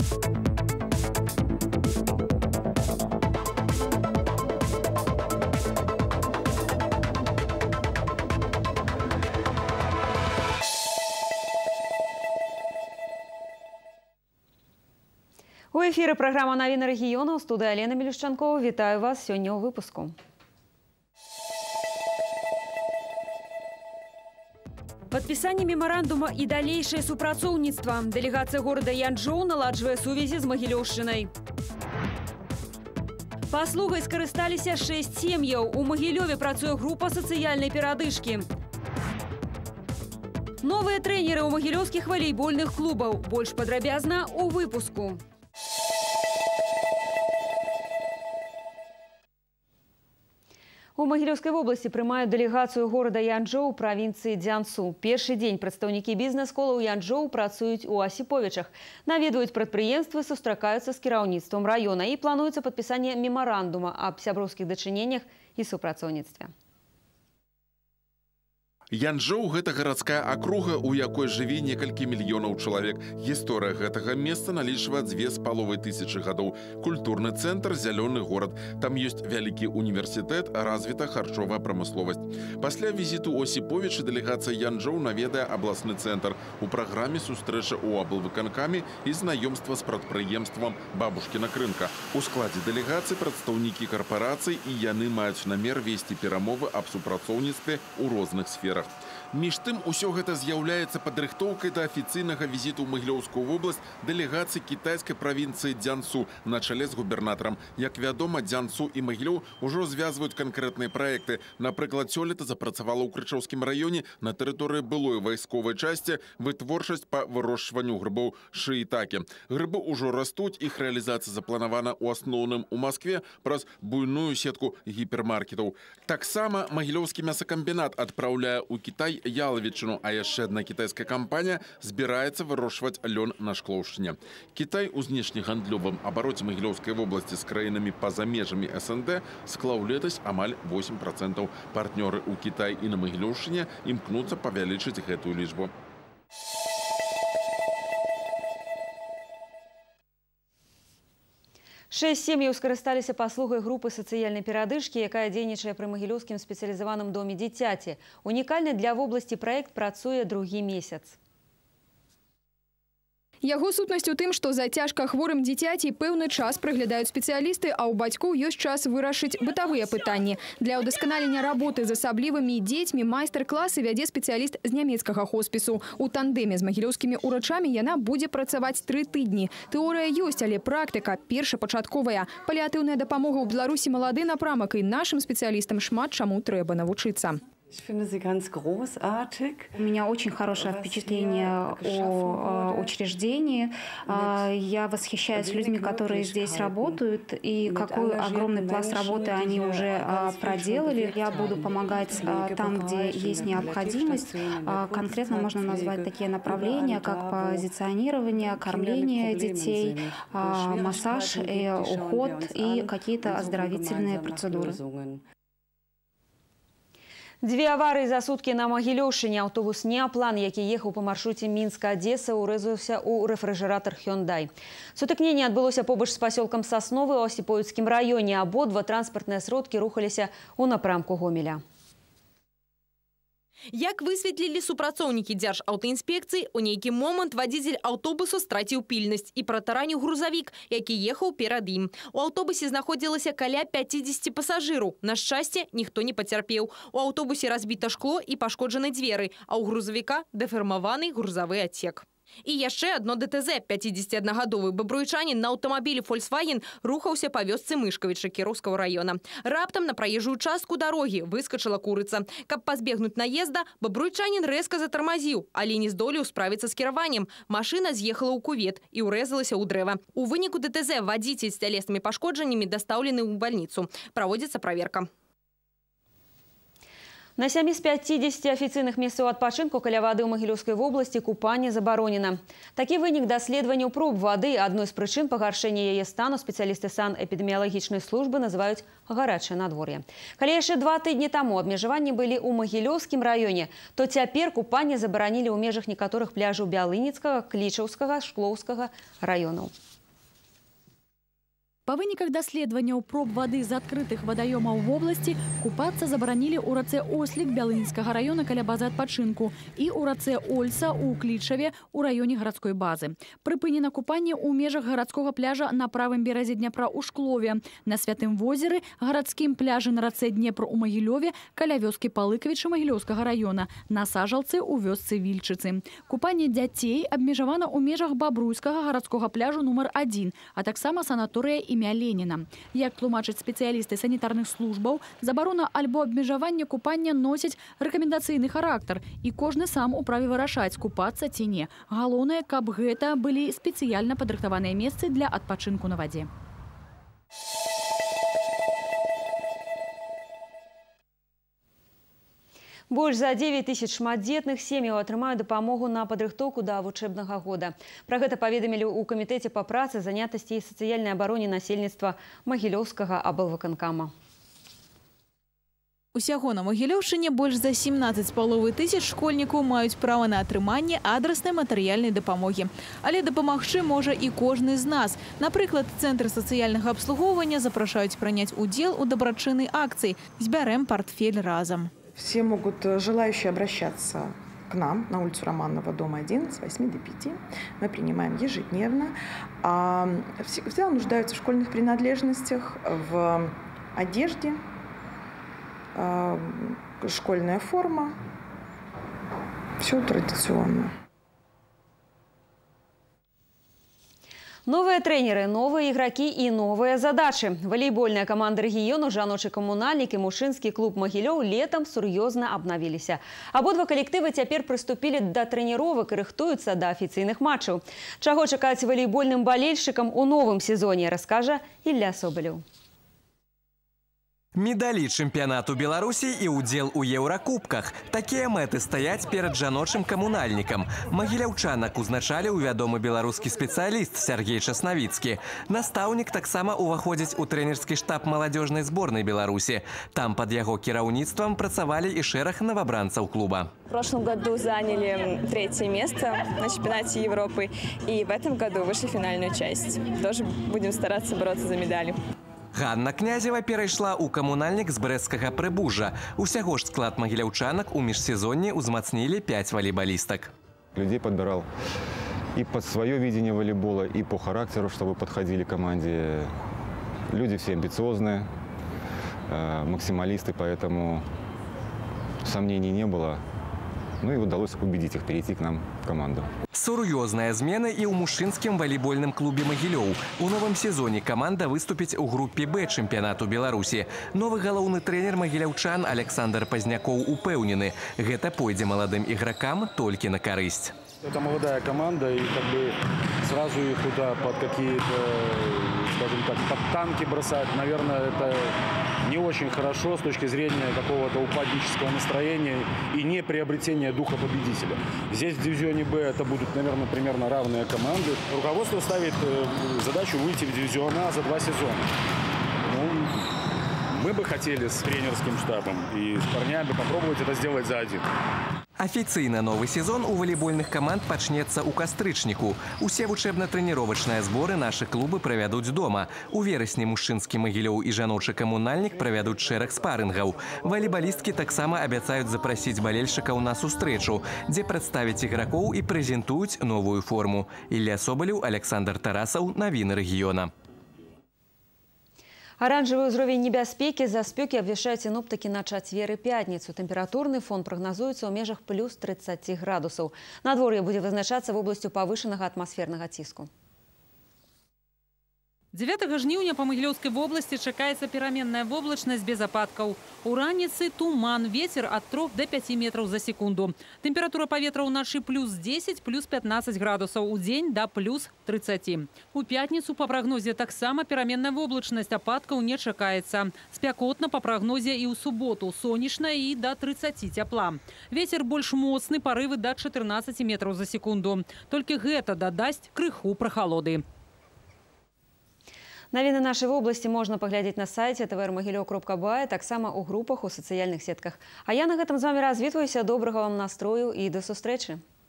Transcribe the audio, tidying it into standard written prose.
У эфіры праграма «Навіны рэгіёну». У студыі Алена Мелюшчанкова. Вітаю вас сёння ў выпуску. Падпісанне мемарандума і далейшае супрацоўніцтва. Дэлегацыя горада Янчжоу наладжвае сувязі з Магілёўшчынай. Паслугай скарысталіся 6 сем'яў. У Магілёве працуе група сацыяльнай перадышкі. Новыя трэнеры ў магілёўскіх валейбольных клубаў. Больш падрабязна ў выпуску. У Магілёўскай вобласці прымаюць дэлегацыю горада Янчжоу правінцыі Дзянсу. Першы дзень прадстаўнікі бізнес-колаў Янчжоу працуюць у Асіповічах. Наведваюць прадпрыемствы, сустракаюцца з кіраўніцтвам раёна і плануецца падпісанне мемарандума аб сяброўскіх дачыненнях і супрацоўніцтве. Янчжоу – гэта гарадская акруга, у якой жыве некалькі мільёнаў чалавек. Гісторыя гэтага месца налічвае 2500 гадоў. Культурны цэнтр, зялёны горад. Там ёсць вялікі універсітэт, развіта харчовая прамысловасць. Пасля візіту ў Осіповічы дэлегацыя Янчжоу наведае абласны цэнтр. У праграме сустрэча ў аблвыканкаме і знаёмства з прадпрыемствам «Бабушкіна крынка». У складзе дэлегацыі прадстаўнікі карпарацый, і яны маюць намер весці перамовы аб супрацоўніцтве ў розных сферах. Між тым, усё гэта з'яўляецца падрыхтоўкай да афіцыйнага візіту ў Магілёўскую вобласць дэлегацыі кітайскай правінцыі Дзянсу на чале з губернатарам. Як вядома, Дзянсу і Магілёў ужо звязваюць канкрэтныя праекты. Напрыклад, сёлета запрацавала ў Крычаўскім раёне на тэрыторыі былой вайсковай часці вытворчасць па вырошчванню грыбоў шыітакі. Грыбы ўжо растуць, іх рэалізацыя запланавана ў асноўным у Маскве праз буйную сетку гіпермаркетаў. Таксама Магілёўскі мясакамбінат адпраўляе у Кітай ялавічыну, а яшчэ адна кітайская кампанія збіраецца вырошчваць лён на Шклоўшчыне. Кітай у знешнегандлёвым абароце Магілёўскай вобласці з краінамі па-за межамі СНД склаў летась амаль 8%. Партнёры ў Кітай і на Магілёўшчыне імкнуцца павялічыць гэтую лічбу. 6 сем'яў скарысталіся паслугай групы сацыяльнай перадышкі, якая дзейнічае пры Магілёўскім спецыялізаваным доме дзіцяці. Унікальны для вобласці праект працуе другі месяц. Яго сутнасць у тым, што за цяжка хворым дзіцяці пэўны час прыглядаюць спецыялісты, а ў бацькоў ёсць час вырашыць бытавыя пытанні. Для ўдасканалення работы з асаблівымі дзецьмі майстар-класы вядзе спецыяліст з нямецкага хоспісу. У тандеме з магілёўскімі урачамі яна будзе працаваць 3 тыдні. Тэорыя ёсць, але практыка першапачатковая. Паліатыўная дапамога ў Беларусі малады напрамак, і нашым спецыялістам шмат чаму трэба навучыцца. У меня очень хорошее впечатление о учреждении. Я восхищаюсь людьми, которые здесь работают, и какой огромный пласт работы они уже проделали. Я буду помогать там, где есть необходимость. Конкретно можно назвать такие направления, как позиционирование, кормление детей, массаж, уход и какие-то оздоровительные процедуры. 2 аварыі за суткі на Магілёўшчыне. Аўтобус «Неаплан», які ехаў па маршруце Мінска-Адзеса, урэзаўся ў рэфрыжэратар «Хёндай». Сутыкненне адбылося побач з пасёлкам Сасновы ў Асіповіцкім раёне. Абодва транспартныя сродкі рухаліся ў напрамку Гомеля. Як высветлілі супрацоўнікі Дзяржаўтаінспекцыі, у нейкі момант вадзіцель аўтобуса страціў пільнасць і пратараніў грузавік, які ехаў перад ім. У аўтобусе знаходзілася каля 50 пасажыраў. На шчасце, ніхто не пацярпеў. У аўтобусе разбіта шкло і пашкоджаны дзверы, а ў грузавіка дэфармаваны грузавы адсек. І яшчэ одно ДТЗ. 51-гадовы бабруйчанін на аўтамабілі «Фольксваген» рухаўся па вёсцы Мышкавіча Кіроўскага раёна. Раптам на праезжую частку дарогі выскачыла курыца. Каб пазбегнуць наезда, бабруйчанін рэзка затармазіў, але не здолеў справіцца з кіраваннем. Машына з'ехала ў кувет і ўрэзалася ў дрэва. У выніку ДТЗ вадзіцель з цялеснымі пашкоджаннямі дастаўлены ў бальніцу. Праводзіцца праверка. На 7 з 50 афіцыйных месцаў адпачынку каля вады ў Магілёўскай вобласці купанне забаронена. Такі вынік даследаванняў проб вады. Адной з прычын пагаршэння яе стану спецыялісты санэпідэміялагічнай службы называюць гарачае надвор'е. Калі яшчэ 2 тыдні таму абмежаванні былі ў Магілёўскім раёне, то цяпер купанне забаранілі ў межах некаторых пляжаў Бялыніцкага, Клічаўскага, Шклоўскага раёнаў. Па выніках даследаванняў проб вады з адкрытых вадаёмаў в обласці купацца забаранілі ў рацэ Ослік Бялынскага раёна каля базы адпачынку і ў рацэ Ольца ў Клічаве ў раёне гарадской базы. Прыпынена купанне ў межах гарадскога пляжа на правым беразе Дняпра ў Шклове, на Святым возеры, гарадскім пляжы на рацэ Днепр у Магілёве, каля вёскі Палыкавіча Магілёўскага раёна, на Сажалцы ў вёсцы Вільчыцы. Купанне дзяцей абмежавана ў межах Бабруйскага гарадскога пляжу нумар 1, а таксама санаторыя імя Леніна. Як тлумачаць спецыялісты санітарных службаў, забарона альбо абмежаванне купання носяць рэкамендацыйны характар, і кожны сам у праве вырашаць, купацца ці не. Галоўнае, каб гэта былі спецыяльна падрыхтаваныя месцы для адпачынку на вадзе. Больш за 9 тысяч шматдзетных сем'яў атрымаюць дапамогу на падрыхтоўку да вучэбнага года. Пра гэта паведамілі ў камітэце па працы, занятасці і сацыяльнай абароне насельніцтва Магілёўскага аблвыканкама. Усяго на Магілёўшчыне больш за 17,5 тысяч школьнікаў маюць права на атрыманне адраснай матэрыяльнай дапамогі. Але дапамагчы можа і кожны з нас. Напрыклад, цэнтры сацыяльнага абслугоўвання запрашаюць прыняць удзел у дабрачыннай акцыі «Збярэм партфель разам». Все могут, желающие, обращаться к нам на улицу Романова, дом 1, с 8 до 5. Мы принимаем ежедневно. Все нуждаются в школьных принадлежностях, в одежде, школьная форма. Все традиционно. Новые тренеры, новые игроки и новые задачи. Волейбольная команда региону, жаночий коммунальник и мужчинский клуб Могилёў летом серьезно обновились. Ободва коллективы теперь приступили до тренировок и рыхтуются до официальных матчей. Чего чекать волейбольным болельщикам у новом сезоне, расскажет Илья Соболев. Медалі чэмпіянату Беларусі і ўдзел у еўракубках. Такія мэты стаяць перад жаночым камунальнікам. Магіляўчанак узначалі ў вядомы беларускі спецыяліст Сергей Часнавіцкі. Настаўнік таксама уваходзіць у трэнерскі штаб маладзёжнай зборнай Беларусі. Там под яго кіраўніцтвам працавалі і шэраг новобранцаў клуба. В прошлом году заняли 3-е место на чемпионате Европы и в этом году вышли в финальную часть. Тоже будем стараться бороться за медали. Ганна Князева перайшла ў камунальнік з брэсцкага Прыбужжа. Усяго ж склад магіляўчанак у міжсезонні ўзмацнілі 5 волейболисток. Людей подбирал и под свое видение волейбола, и по характеру, чтобы подходили команде. Люди все амбициозные, максималисты, поэтому сомнений не было. Ну и удалось убедить их перейти к нам в команду. Сур'ёзныя змены і ў мужчынскім волейбольным клубе Магілёў. У новым сезоне команда выступіць у группе Б чэмпіянату Беларусі. Новы галоўны трэнер магіляўчан Александр Пазнякоў упэўнены, гэта пойдзе маладым ігракам толькі на карысць. Это молодая команда, и как бы сразу их туда под какие-то, скажем так, под танки бросать, наверное, это не очень хорошо с точки зрения какого-то упаднического настроения и не приобретения духа победителя. Здесь в дивизионе Б это будут, наверное, примерно равные команды. Руководство ставит задачу выйти в дивизион А за 2 сезона. Мы бы хотели с тренерским штабом и с парнями попробовать это сделать за 1. Афіцыйна новы сезон у волейбольных каманд пачнецца ў кастрычніку. Усе вучэбна-трэніровачныя зборы нашы клубы правядуць дома. У верасні мужчынскі Магілёў і жаночы камунальнік правядуць шэраг спарынгаў. Волейбалісткі таксама абяцаюць запрасіць балельшчыкаў на сустрэчу, дзе прадставяць ігракоў і прэзентуюць новую форму. Илья Соболев, Александр Тарасаў, навіны рэгіёна. Оранжевый уровень небяспеки за спёки обвешают синоптики на четверг и пятницу. Температурный фон прогнозуется в межах плюс 30 градусов. Надворье будет вызначаться в области повышенного атмосферного тиску. 9 жніўня по Магілёўскай вобласці чакаецца пераменная воблачнасць без ападкаў. У раніцы туман, ветер от 3 до 5 метров за секунду. Тэмпература паветра ўначы плюс 10, плюс 15 градусаў, у дзень до плюс 30. У пятніцу по прагнозе таксама пераменная воблачнасць, ападкаў не чакаецца. Спякотна по прагнозе і ў суботу, сонечна і до 30 цяпла. Ветер больш моцны, парывы до 14 метров за секунду. Толькі гэта дадасць крыху прахалоды. Навіны нашай вобласці можна паглядзець на сайце tvr.mogileu.by, таксама ў групах у сацыяльных сетках. А я на гэтым з вами развітваюся. Добрага вам настрою і да сустрэчы.